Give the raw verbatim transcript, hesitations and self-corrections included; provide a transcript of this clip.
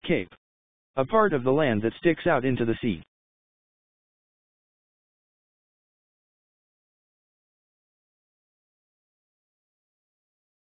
Cape. A part of the land that sticks out into the sea.